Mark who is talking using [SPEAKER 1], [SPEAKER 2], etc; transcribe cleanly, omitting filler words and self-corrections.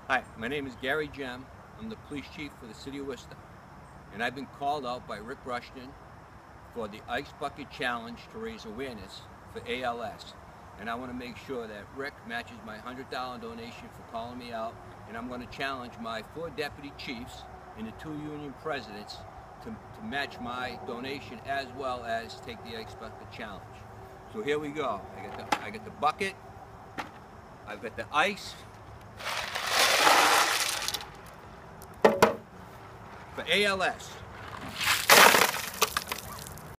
[SPEAKER 1] Hi, my name is Gary Gem. I'm the police chief for the city of Worcester. And I've been called out by Rick Rushton for the Ice Bucket Challenge to raise awareness for ALS. And I want to make sure that Rick matches my $100 donation for calling me out. And I'm going to challenge my 4 deputy chiefs and the 2 union presidents to match my donation, as well as take the Ice Bucket Challenge. So here we go. I got the bucket. I've got the ice. For ALS.